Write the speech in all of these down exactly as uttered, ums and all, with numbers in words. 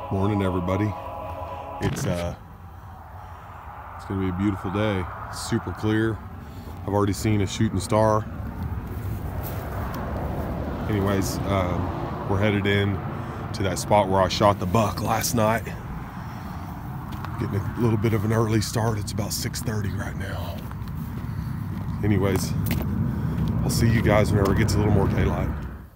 Morning, everybody. It's uh, it's gonna be a beautiful day. Super clear. I've already seen a shooting star. Anyways, um, we're headed in to that spot where I shot the buck last night. Getting a little bit of an early start. It's about six thirty right now. Anyways, I'll see you guys whenever it gets a little more daylight.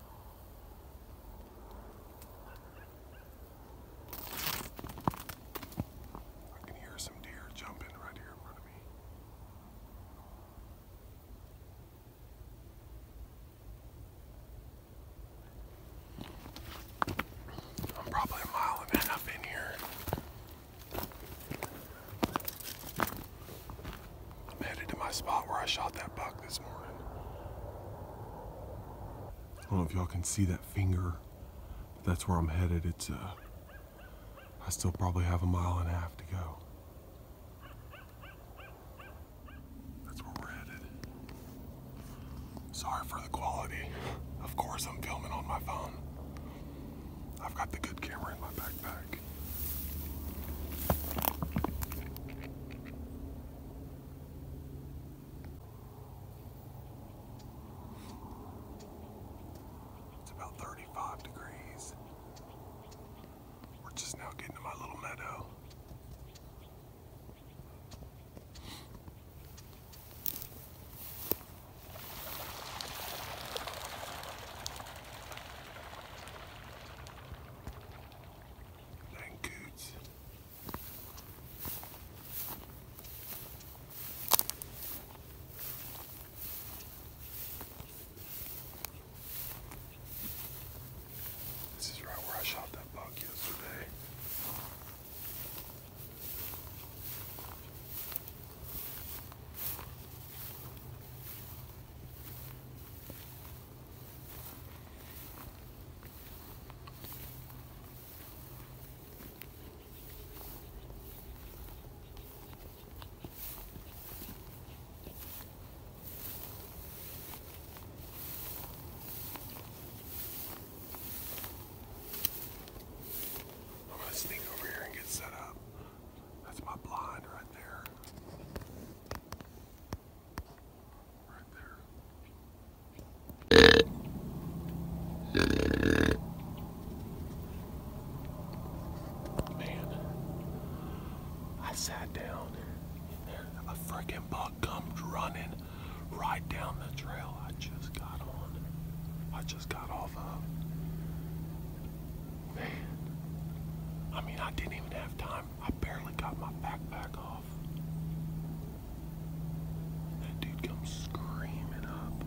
Probably a mile and a half in here. I'm headed to my spot where I shot that buck this morning. I don't know if y'all can see that finger, but that's where I'm headed. It's uh, I still probably have a mile and a half to go. That's where we're headed. Sorry for the quality. Of course I'm filming on my phone. I've got the good camera in my backpack. It's about thirty-five degrees. We're just now getting to my little meadow. This is right where I shot that buck yesterday. Sneak over here and get set up. That's my blind right there. Right there. Man, I sat down and there a freaking buck comes running right down the trail I just got on. I just got off of. Man. I mean, I didn't even have time. I barely got my backpack off. That dude comes screaming up.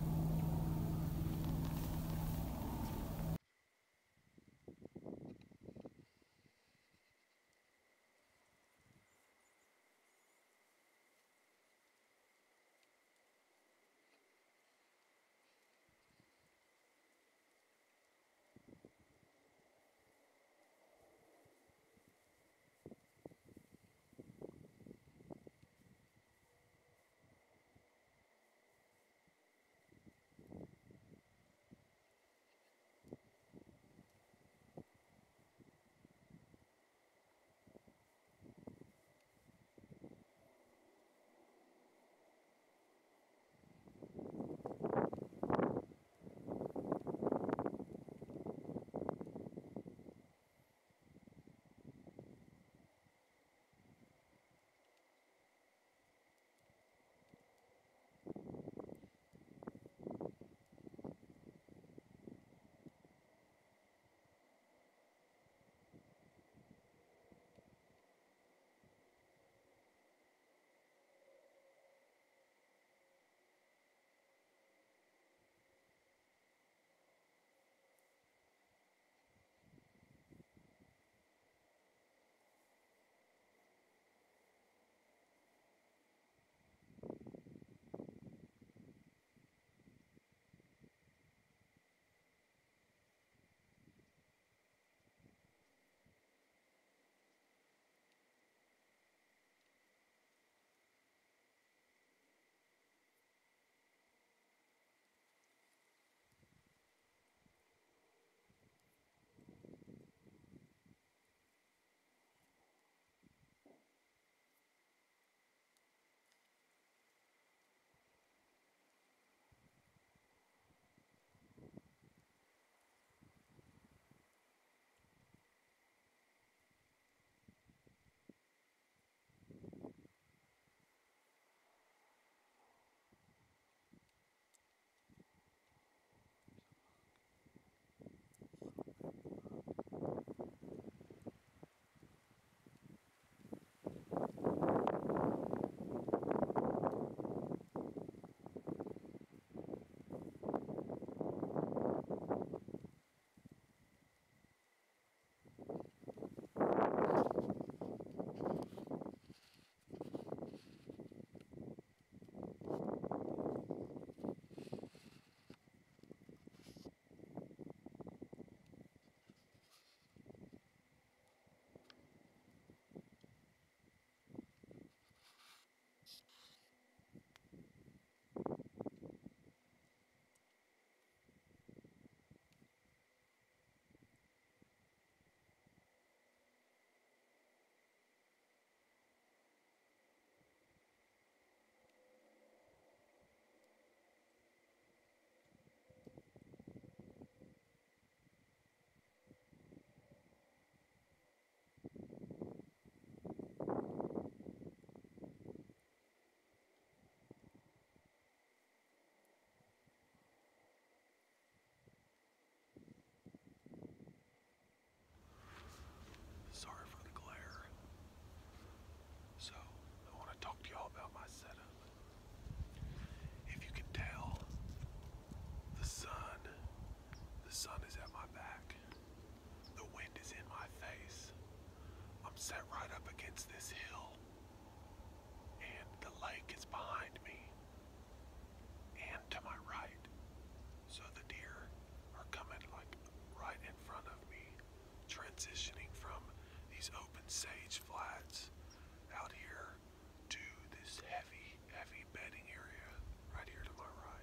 Sorry for the glare. So, I want to talk to y'all about my setup. If you can tell, the sun, the sun is at my back. The wind is in my face. I'm set right up against this hill. And the lake is behind me. And to my right. So the deer are coming like right in front of me, transitioning from these open sage flats out here to this heavy, heavy bedding area right here to my right.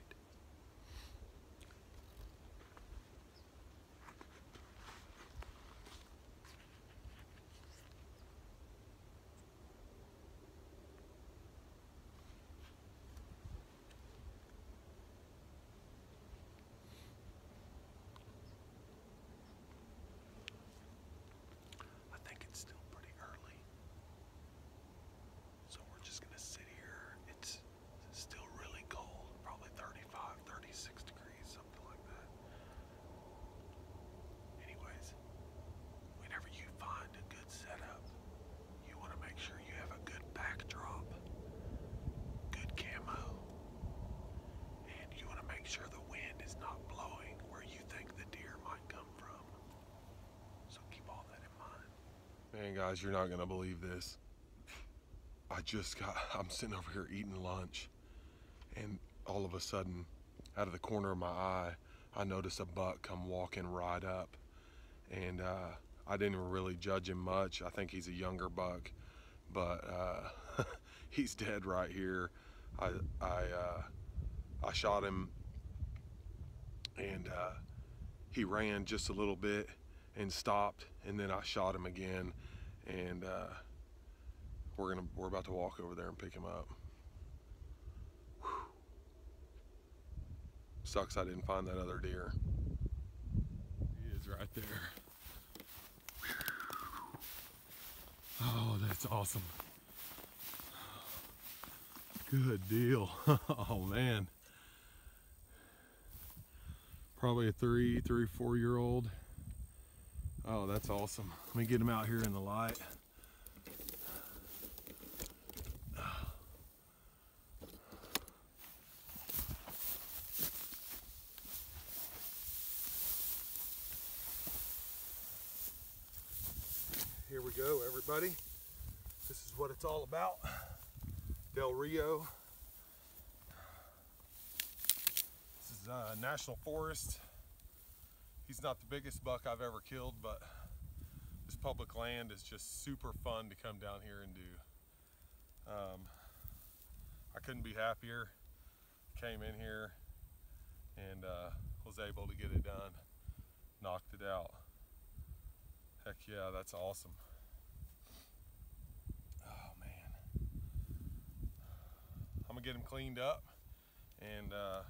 I think it's still pretty early. So we're just gonna sit here. It's still really cold, probably thirty-five, thirty-six degrees, something like that. Anyways, whenever you find a good setup, you wanna make sure you have a good backdrop, good camo, and you wanna make sure the wind is not blowing where you think the deer might come from. So keep all that in mind. Man, guys, you're not gonna believe this. I just got, I'm sitting over here eating lunch, and all of a sudden, out of the corner of my eye, I noticed a buck come walking right up. And uh, I didn't really judge him much. I think he's a younger buck, but uh, he's dead right here. I, I, uh, I shot him, and uh, he ran just a little bit and stopped, and then I shot him again, and uh, we're gonna we're about to walk over there and pick him up. Whew. Sucks I didn't find that other deer. He is right there. Oh, that's awesome. Good deal. Oh man. Probably a three, three, four year old. Oh, that's awesome. Let me get him out here in the light. Here we go, everybody. This is what it's all about. Del Rio. This is uh, National Forest. He's not the biggest buck I've ever killed, but this public land is just super fun to come down here and do. Um, I couldn't be happier. Came in here and uh, was able to get it done. Knocked it out. Heck yeah, that's awesome. Oh man. I'm gonna get him cleaned up and uh,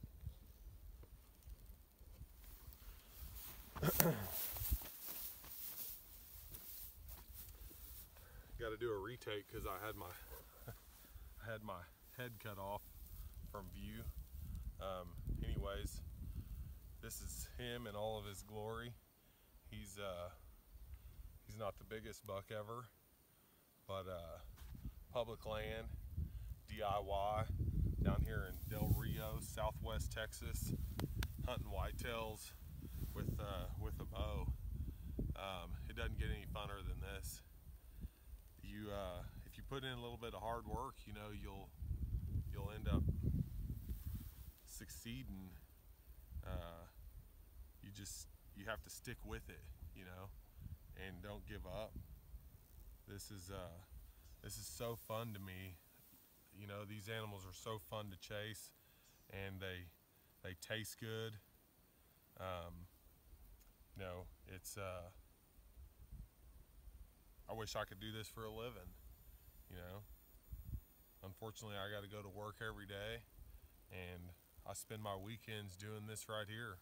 got to do a retake because I had my I had my head cut off from view. Um, anyways, this is him in all of his glory. He's uh, he's not the biggest buck ever, but uh, public land, D I Y, down here in Del Rio, Southwest Texas, hunting whitetails with uh, with a bow. Um, it doesn't get any funner than this. You, uh, if you put in a little bit of hard work, you know, you'll you'll end up succeeding. Uh, you just you have to stick with it, you know, and don't give up. This is uh, this is so fun to me. You know, these animals are so fun to chase, and they they taste good. Um, you know, it's uh, I wish I could do this for a living. You know, unfortunately, I got to go to work every day, and I spend my weekends doing this right here.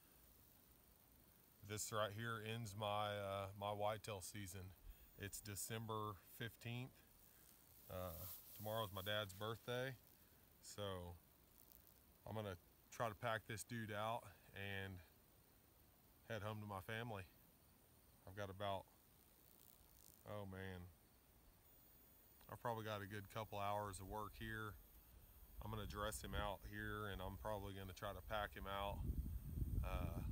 This right here ends my uh, my whitetail season. It's December fifteenth. Uh, tomorrow's my dad's birthday, so I'm gonna try to pack this dude out and head home to my family. I've got about, oh man, I've probably got a good couple hours of work here. I'm gonna dress him out here, and I'm probably gonna try to pack him out. Uh,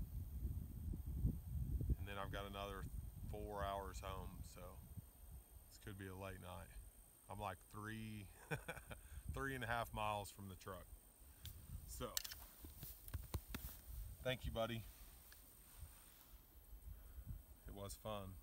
and then I've got another four hours home, so this could be a late night. I'm like three, three and a half miles from the truck. So, thank you, buddy. It was fun.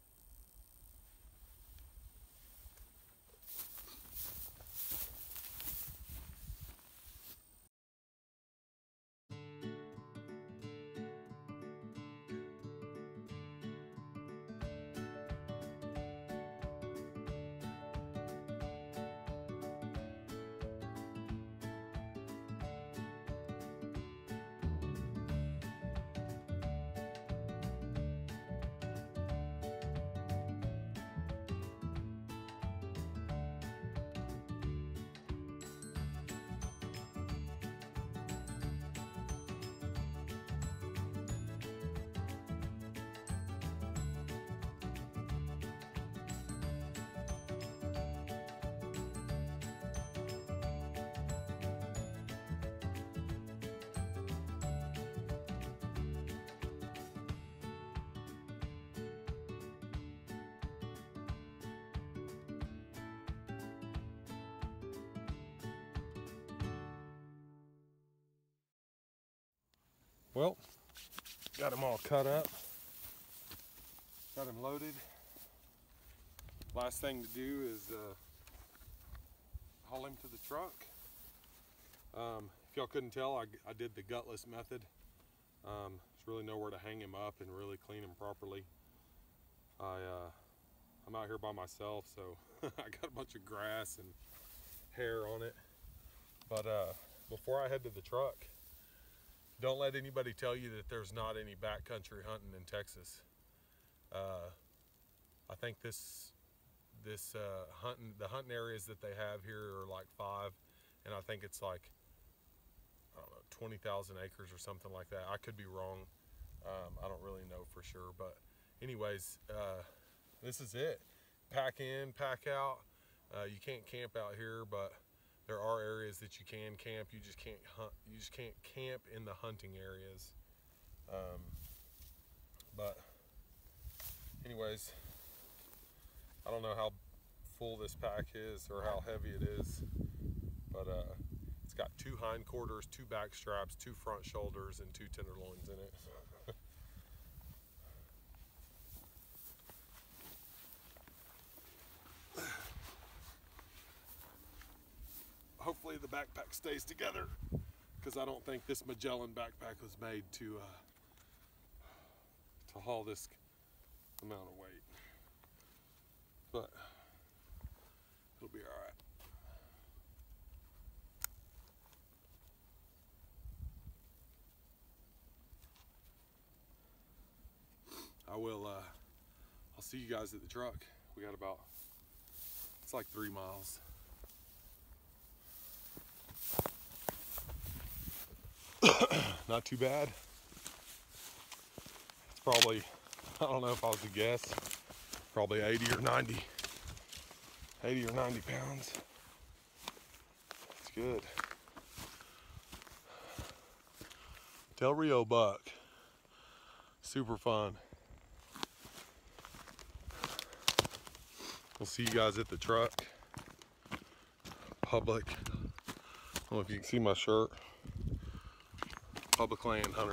Well, got him all cut up, got him loaded. Last thing to do is uh, haul him to the truck. Um, if y'all couldn't tell, I, I did the gutless method. Um, there's really nowhere to hang him up and really clean him properly. I, uh, I'm out here by myself, so I got a bunch of grass and hair on it. But uh, before I head to the truck, don't let anybody tell you that there's not any backcountry hunting in Texas. Uh, I think this this uh, hunting the hunting areas that they have here are like five, and I think it's like I don't know twenty thousand acres or something like that. I could be wrong. Um, I don't really know for sure, but anyways, uh, this is it. Pack in, pack out. Uh, you can't camp out here, but there are areas that you can camp. You just can't hunt. You just can't camp in the hunting areas. Um, but anyways, I don't know how full this pack is or how heavy it is, but uh, it's got two hind quarters, two back straps, two front shoulders, and two tenderloins in it. Hopefully the backpack stays together, because I don't think this Magellan backpack was made to uh, to haul this amount of weight, but it'll be all right. I will uh, I'll see you guys at the truck. We got about, it's like three miles. Not too bad. It's probably, I don't know if I was to guess, probably eighty or ninety. eighty or ninety pounds. It's good. Del Rio buck. Super fun. We'll see you guys at the truck. Public. I don't know if you can see my shirt. Public land hunter.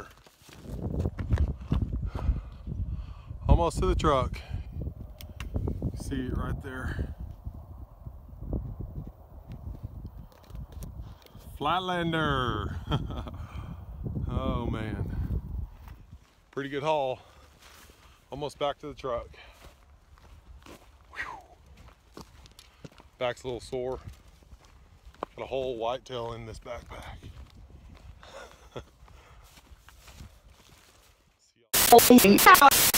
Almost to the truck. See it right there. Flatlander. Oh man. Pretty good haul. Almost back to the truck. Whew. Back's a little sore. Got a whole whitetail in this backpack. See y'all.